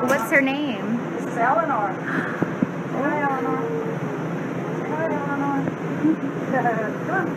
What's her name? This is Eleanor. Hi, Eleanor. Hi, Eleanor. Come on.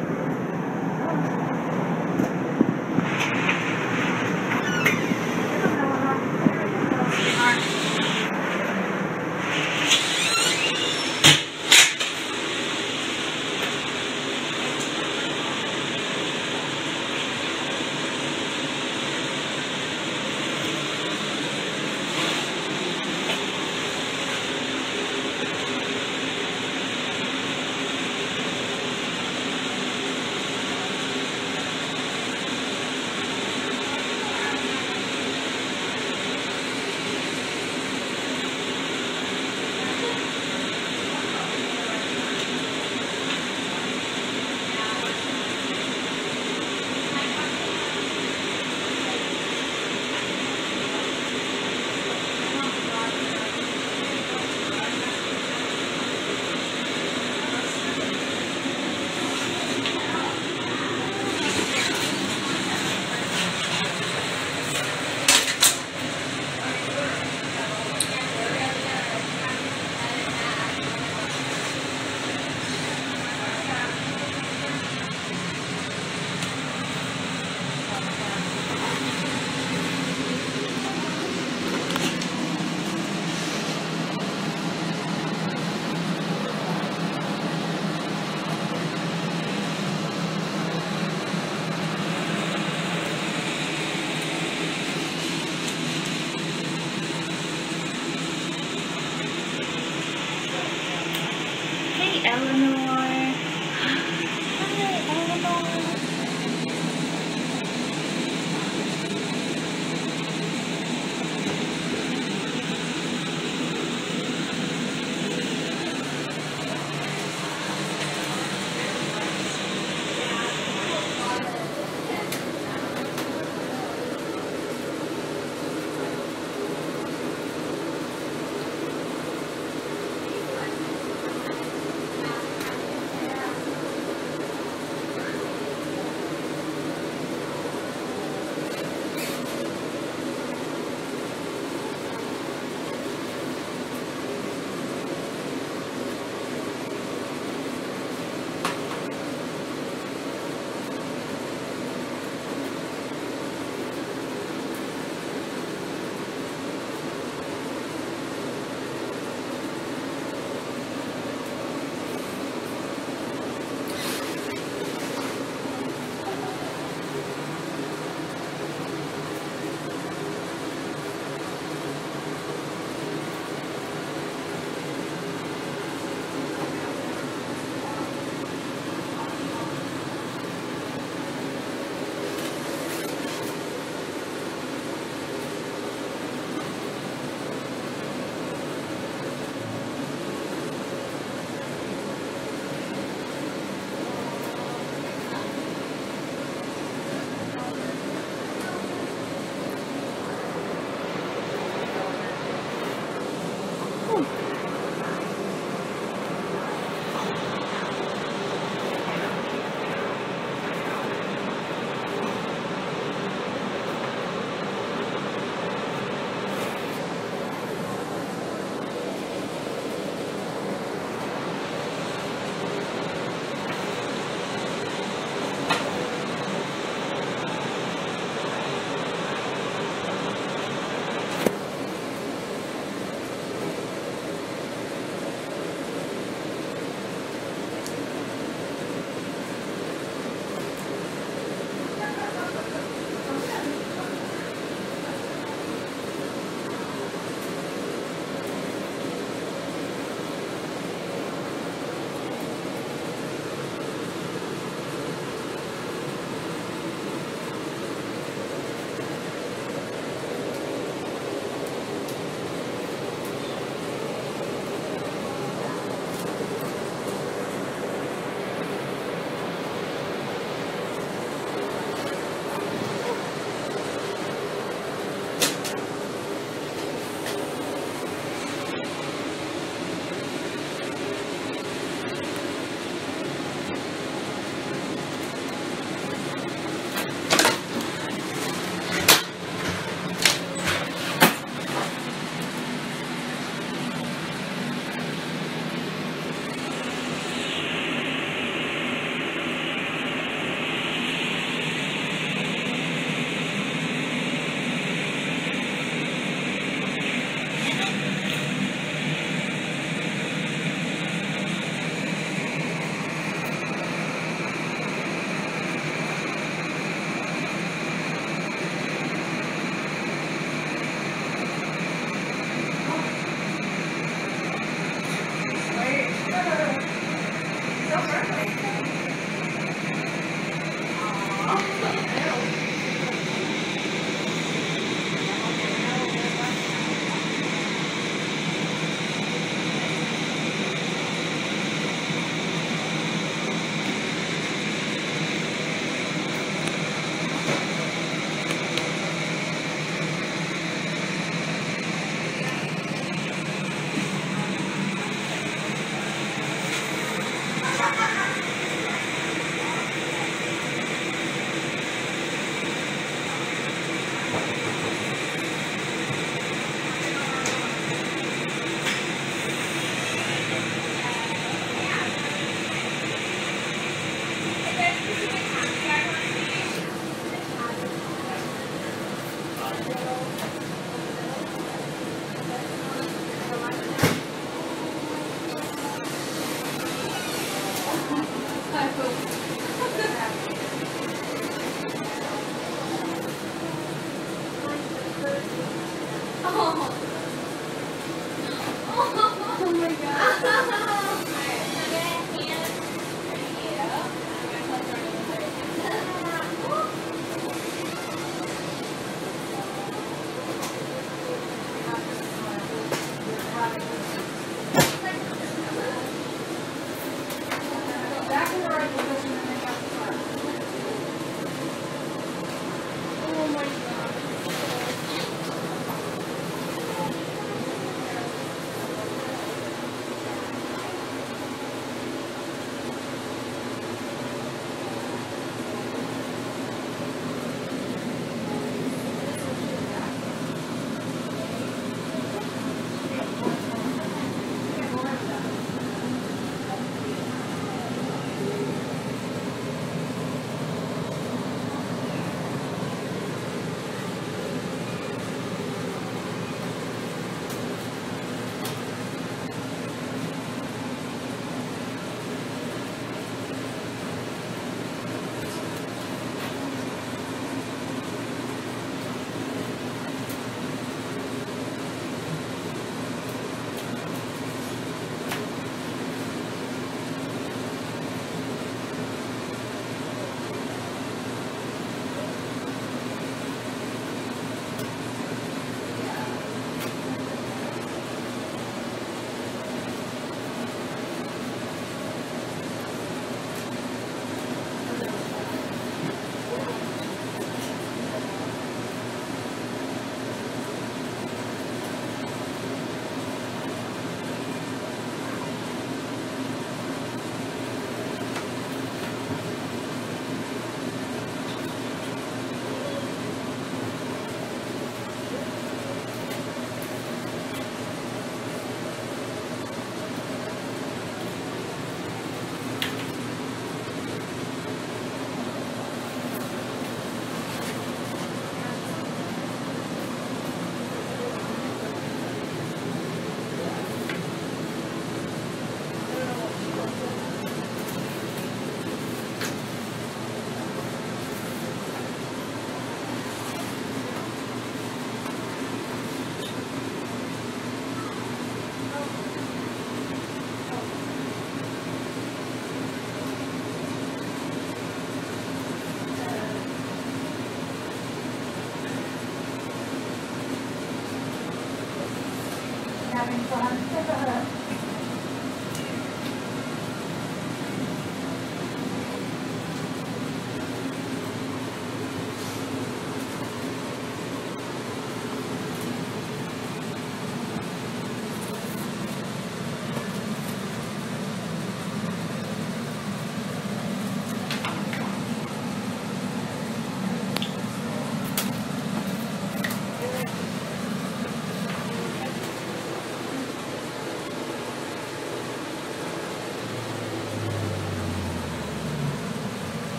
having fun.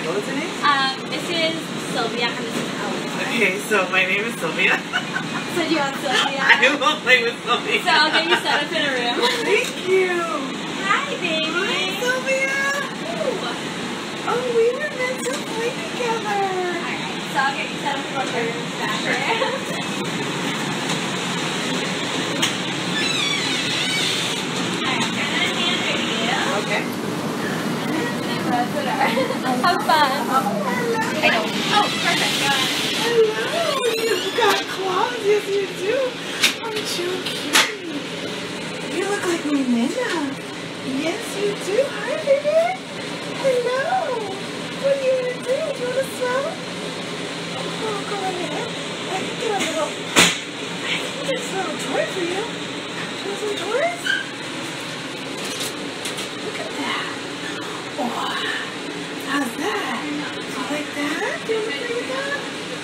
Okay, what was your name? This is Sylvia and this is Eleanor. Okay, so my name is Sylvia. So do you want Sylvia? I will play with Sylvia. So I'll get you set up in a room. Thank you. Hi, baby. Hi, Sylvia. Ooh. Oh, we were meant to play together. Alright, so I'll get you set up in a room back there. Okay. Have fun. Oh, I know. Oh, perfect. Go ahead. hello. You've got claws. Yes, you do. Aren't you cute? You look like Melinda. Yes, you do. Hi, baby. Hello. What are you going to do? Do you want to smell? Oh, go ahead. I can get a little toy for you. Do you want some toys? Look at that. Oh, how's that? Do you like that? Do you want to play with that?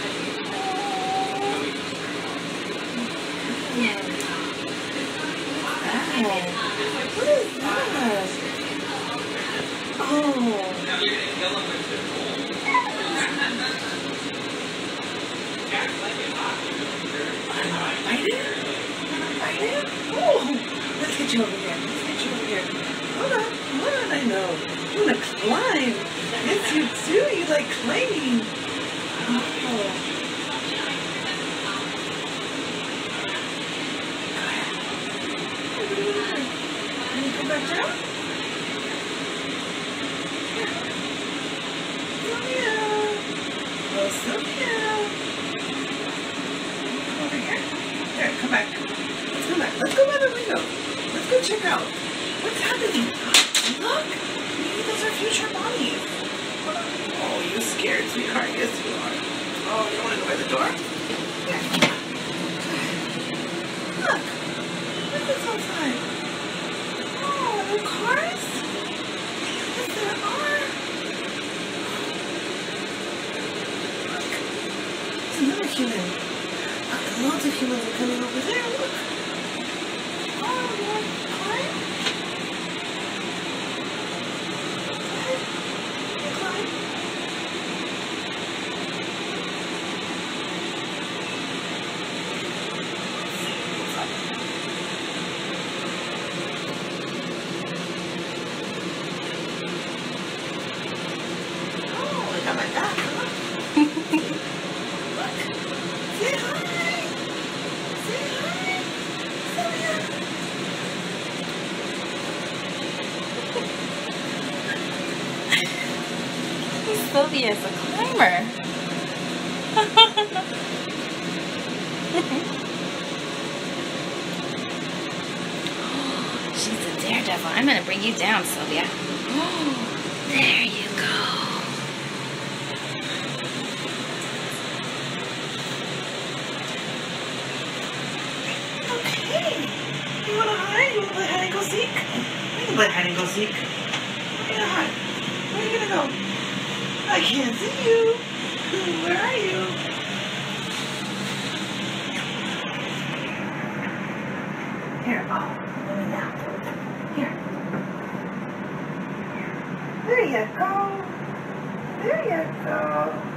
What is that? Oh. Bite it? Oh, let's get you over here. Hold on, I know. You want to climb. Yes, you do. You like climbing. Oh. Can you go back down? Sylvia. Oh, Sylvia. Come over here. There, come back. Let's come back. Let's go by the window. Let's go check out. What's happening? Look. Maybe those are future mommies. Oh, you scared, sweetheart? Yes, you are. Oh, you want to go by the door? Yeah. Look. Look what's outside. Oh, are there cars? Yes, there are. Look. There's another human. Look, loads of humans are coming over there. Look. Oh, you want to climb? Go ahead. You can climb. How about that, huh? Look. Say hi. Say hi. Sylvia. Sylvia is a climber. She's a daredevil. I'm going to bring you down, Sylvia. There you go. Okay. You want to hide? You want to play hide and go seek? We can play hide and go seek. Where are you going to hide? Where are you going to go? I can't see you. Where are you? Here. Oh, let me now. Here. There you go. There you go.